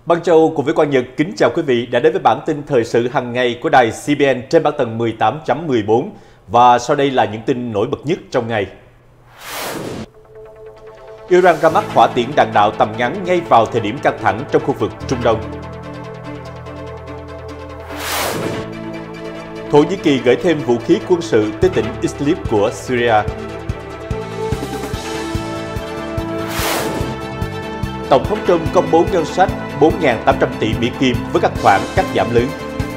Băng Châu cùng với Quang Nhật kính chào quý vị đã đến với bản tin thời sự hàng ngày của đài CBN trên bản tần 18.14 và sau đây là những tin nổi bật nhất trong ngày. Iran ra mắt hỏa tiễn đạn đạo tầm ngắn ngay vào thời điểm căng thẳng trong khu vực Trung Đông. Thổ Nhĩ Kỳ gửi thêm vũ khí quân sự tới tỉnh Idlib của Syria. Tổng thống Trump công bố ngân sách 4.800 tỷ Mỹ Kim với các khoản cắt giảm lớn.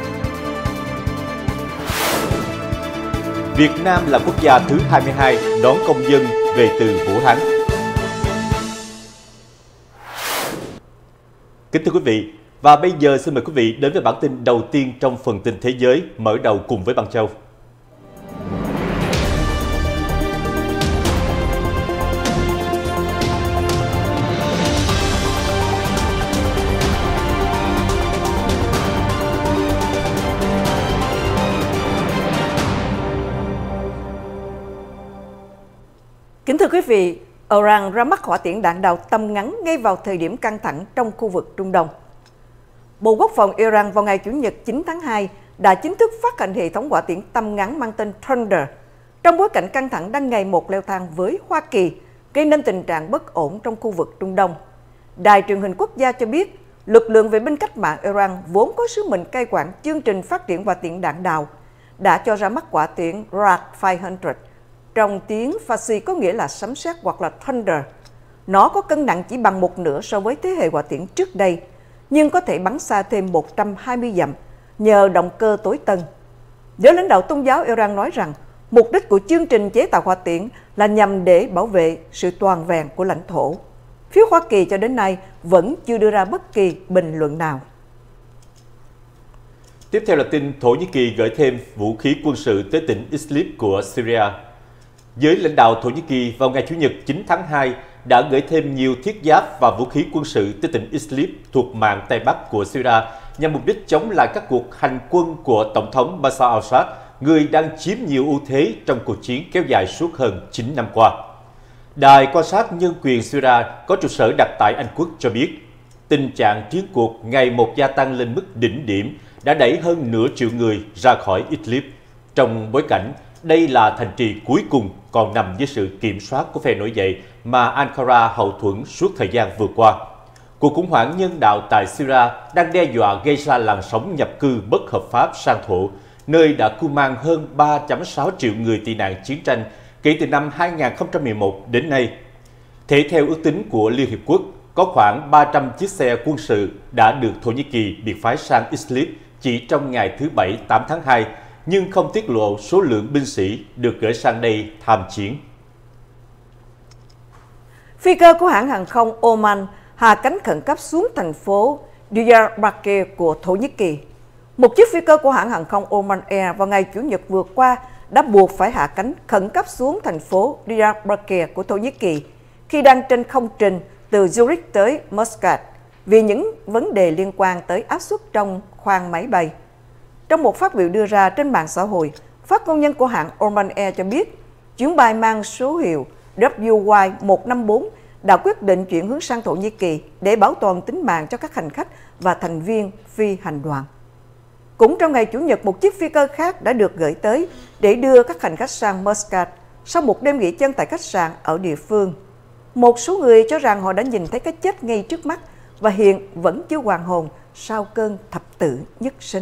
Việt Nam là quốc gia thứ 22 đón công dân về từ Vũ Hán. Kính thưa quý vị, và bây giờ xin mời quý vị đến với bản tin đầu tiên trong phần tin thế giới, mở đầu cùng với Băng Châu. Kính thưa quý vị, Iran ra mắt hỏa tiễn đạn đạo tầm ngắn ngay vào thời điểm căng thẳng trong khu vực Trung Đông. Bộ Quốc phòng Iran vào ngày Chủ nhật 9 tháng 2 đã chính thức phát hành hệ thống hỏa tiễn tầm ngắn mang tên Thunder, trong bối cảnh căng thẳng đang ngày một leo thang với Hoa Kỳ, gây nên tình trạng bất ổn trong khu vực Trung Đông. Đài truyền hình quốc gia cho biết, lực lượng vệ binh cách mạng Iran vốn có sứ mệnh cai quản chương trình phát triển hỏa tiễn đạn đạo, đã cho ra mắt hỏa tiễn Rad 500, trong tiếng Farsi có nghĩa là sấm sét hoặc là Thunder. Nó có cân nặng chỉ bằng một nửa so với thế hệ hỏa tiễn trước đây, nhưng có thể bắn xa thêm 120 dặm nhờ động cơ tối tân. Giới lãnh đạo tôn giáo Iran nói rằng mục đích của chương trình chế tạo hỏa tiễn là nhằm để bảo vệ sự toàn vẹn của lãnh thổ. Phía Hoa Kỳ cho đến nay vẫn chưa đưa ra bất kỳ bình luận nào. Tiếp theo là tin Thổ Nhĩ Kỳ gửi thêm vũ khí quân sự tới tỉnh Idlib của Syria. Giới lãnh đạo Thổ Nhĩ Kỳ vào ngày Chủ nhật 9 tháng 2 đã gửi thêm nhiều thiết giáp và vũ khí quân sự tới tỉnh Idlib thuộc mạn Tây Bắc của Syria nhằm mục đích chống lại các cuộc hành quân của Tổng thống Bashar al-Assad, người đang chiếm nhiều ưu thế trong cuộc chiến kéo dài suốt hơn 9 năm qua. Đài quan sát nhân quyền Syria có trụ sở đặt tại Anh Quốc cho biết, tình trạng chiến cuộc ngày một gia tăng lên mức đỉnh điểm đã đẩy hơn nửa triệu người ra khỏi Idlib, trong bối cảnh đây là thành trì cuối cùng còn nằm dưới sự kiểm soát của phe nổi dậy mà Ankara hậu thuẫn suốt thời gian vừa qua. Cuộc khủng hoảng nhân đạo tại Syria đang đe dọa gây ra làn sóng nhập cư bất hợp pháp sang thổ, nơi đã cưu mang hơn 3.6 triệu người tị nạn chiến tranh kể từ năm 2011 đến nay. Theo ước tính của Liên Hiệp Quốc, có khoảng 300 chiếc xe quân sự đã được Thổ Nhĩ Kỳ biệt phái sang Idlib chỉ trong ngày thứ Bảy 8 tháng 2, nhưng không tiết lộ số lượng binh sĩ được gửi sang đây tham chiến. Phi cơ của hãng hàng không Oman hạ cánh khẩn cấp xuống thành phố Diyarbakir của Thổ Nhĩ Kỳ. Một chiếc phi cơ của hãng hàng không Oman Air vào ngày Chủ nhật vừa qua đã buộc phải hạ cánh khẩn cấp xuống thành phố Diyarbakir của Thổ Nhĩ Kỳ khi đang trên không trình từ Zurich tới Muscat vì những vấn đề liên quan tới áp suất trong khoang máy bay. Trong một phát biểu đưa ra trên mạng xã hội, phát ngôn nhân của hãng Oman Air cho biết chuyến bay mang số hiệu WY154 đã quyết định chuyển hướng sang Thổ Nhĩ Kỳ để bảo toàn tính mạng cho các hành khách và thành viên phi hành đoàn. Cũng trong ngày Chủ nhật, một chiếc phi cơ khác đã được gửi tới để đưa các hành khách sang Muscat sau một đêm nghỉ chân tại khách sạn ở địa phương. Một số người cho rằng họ đã nhìn thấy cái chết ngay trước mắt và hiện vẫn chưa hoàn hồn sau cơn thập tử nhất sinh.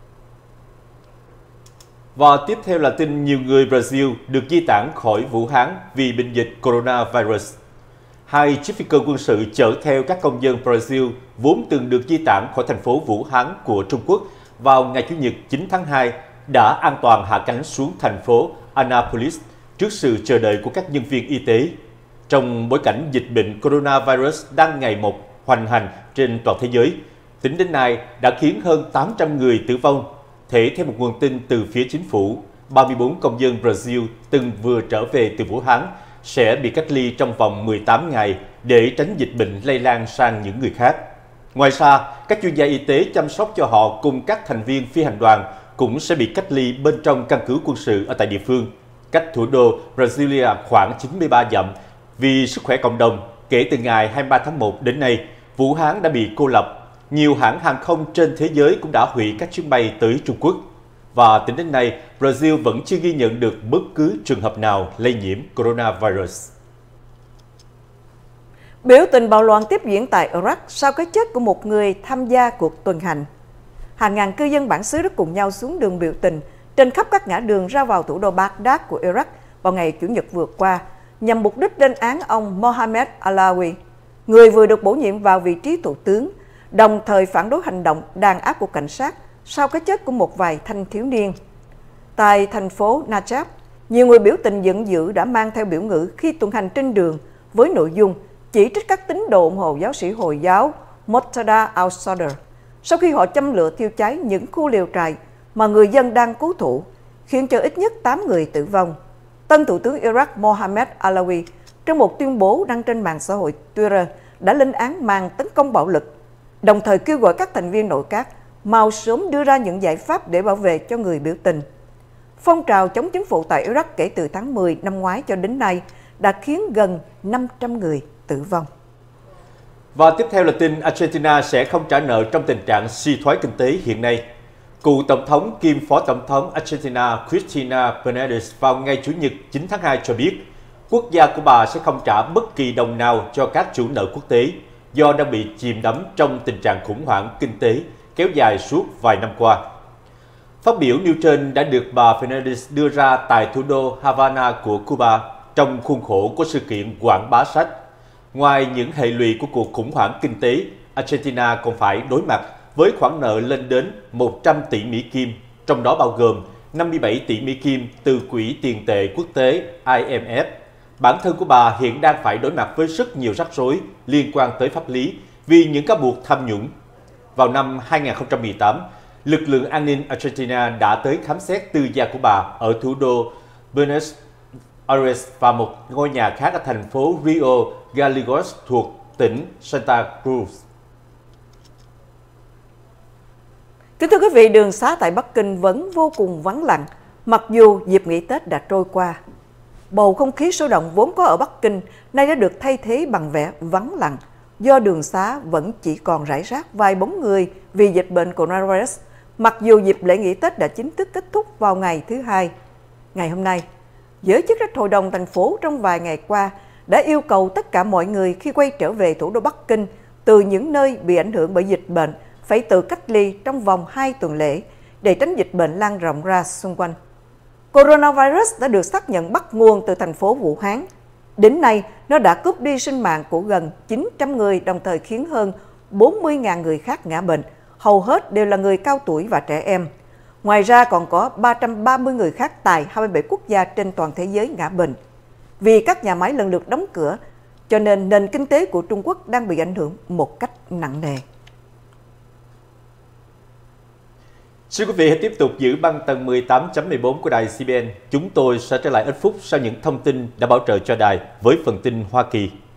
Và tiếp theo là tin nhiều người Brazil được di tản khỏi Vũ Hán vì bệnh dịch coronavirus. Hai chiếc phi cơ quân sự chở theo các công dân Brazil vốn từng được di tản khỏi thành phố Vũ Hán của Trung Quốc vào ngày Chủ nhật 9 tháng 2 đã an toàn hạ cánh xuống thành phố Anápolis trước sự chờ đợi của các nhân viên y tế. Trong bối cảnh dịch bệnh coronavirus đang ngày một hoành hành trên toàn thế giới, tính đến nay đã khiến hơn 800 người tử vong. Theo một nguồn tin từ phía chính phủ, 34 công dân Brazil từng vừa trở về từ Vũ Hán sẽ bị cách ly trong vòng 18 ngày để tránh dịch bệnh lây lan sang những người khác. Ngoài ra, các chuyên gia y tế chăm sóc cho họ cùng các thành viên phi hành đoàn cũng sẽ bị cách ly bên trong căn cứ quân sự ở tại địa phương, cách thủ đô Brasilia khoảng 93 dặm. Vì sức khỏe cộng đồng, kể từ ngày 23 tháng 1 đến nay, Vũ Hán đã bị cô lập. nhiều hãng hàng không trên thế giới cũng đã hủy các chuyến bay tới Trung Quốc. Và tính đến nay, Brazil vẫn chưa ghi nhận được bất cứ trường hợp nào lây nhiễm coronavirus. Biểu tình bạo loạn tiếp diễn tại Iraq sau cái chết của một người tham gia cuộc tuần hành. Hàng ngàn cư dân bản xứ đã cùng nhau xuống đường biểu tình trên khắp các ngã đường ra vào thủ đô Baghdad của Iraq vào ngày Chủ nhật vừa qua, nhằm mục đích lên án ông Mohammed Alawi, người vừa được bổ nhiệm vào vị trí thủ tướng, đồng thời phản đối hành động đàn áp của cảnh sát sau cái chết của một vài thanh thiếu niên. Tại thành phố Najaf, nhiều người biểu tình giận dữ đã mang theo biểu ngữ khi tuần hành trên đường với nội dung chỉ trích các tín đồ ủng hộ giáo sĩ Hồi giáo Moqtada al-Sadr sau khi họ châm lửa thiêu cháy những khu lều trại mà người dân đang cố thủ, khiến cho ít nhất 8 người tử vong. Tân Thủ tướng Iraq Mohammed Alawi trong một tuyên bố đăng trên mạng xã hội Twitter đã lên án màn tấn công bạo lực, đồng thời kêu gọi các thành viên nội các mau sớm đưa ra những giải pháp để bảo vệ cho người biểu tình. Phong trào chống chính phủ tại Iraq kể từ tháng 10 năm ngoái cho đến nay đã khiến gần 500 người tử vong. Và tiếp theo là tin Argentina sẽ không trả nợ trong tình trạng suy thoái kinh tế hiện nay. Cựu Tổng thống kiêm Phó Tổng thống Argentina Cristina Fernández vào ngày Chủ nhật 9 tháng 2 cho biết quốc gia của bà sẽ không trả bất kỳ đồng nào cho các chủ nợ quốc tế do đang bị chìm đắm trong tình trạng khủng hoảng kinh tế kéo dài suốt vài năm qua. Phát biểu nêu trên đã được bà Fernández đưa ra tại thủ đô Havana của Cuba trong khuôn khổ của sự kiện quảng bá sách. Ngoài những hệ lụy của cuộc khủng hoảng kinh tế, Argentina còn phải đối mặt với khoản nợ lên đến 100 tỷ Mỹ Kim, trong đó bao gồm 57 tỷ Mỹ Kim từ Quỹ tiền tệ quốc tế IMF. Bản thân của bà hiện đang phải đối mặt với rất nhiều rắc rối liên quan tới pháp lý vì những cáo buộc tham nhũng. Vào năm 2018, lực lượng an ninh Argentina đã tới khám xét tư gia của bà ở thủ đô Buenos Aires và một ngôi nhà khác ở thành phố Rio Gallegos thuộc tỉnh Santa Cruz. Kính thưa quý vị, đường xá tại Bắc Kinh vẫn vô cùng vắng lặng, mặc dù dịp nghỉ Tết đã trôi qua. Bầu không khí sôi động vốn có ở Bắc Kinh nay đã được thay thế bằng vẻ vắng lặng, do đường xá vẫn chỉ còn rải rác vài bóng người vì dịch bệnh coronavirus, mặc dù dịp lễ nghỉ Tết đã chính thức kết thúc vào ngày thứ Hai. Ngày hôm nay, giới chức trách hội đồng thành phố trong vài ngày qua đã yêu cầu tất cả mọi người khi quay trở về thủ đô Bắc Kinh từ những nơi bị ảnh hưởng bởi dịch bệnh phải tự cách ly trong vòng 2 tuần lễ để tránh dịch bệnh lan rộng ra xung quanh. Coronavirus đã được xác nhận bắt nguồn từ thành phố Vũ Hán. Đến nay, nó đã cướp đi sinh mạng của gần 900 người, đồng thời khiến hơn 40.000 người khác ngã bệnh, hầu hết đều là người cao tuổi và trẻ em. Ngoài ra còn có 330 người khác tại 27 quốc gia trên toàn thế giới ngã bệnh. Vì các nhà máy lần lượt đóng cửa, cho nên nền kinh tế của Trung Quốc đang bị ảnh hưởng một cách nặng nề. Xin quý vị hãy tiếp tục giữ băng tần 18.14 của đài CBN. Chúng tôi sẽ trở lại ít phút sau những thông tin đã bảo trợ cho đài với phần tin Hoa Kỳ.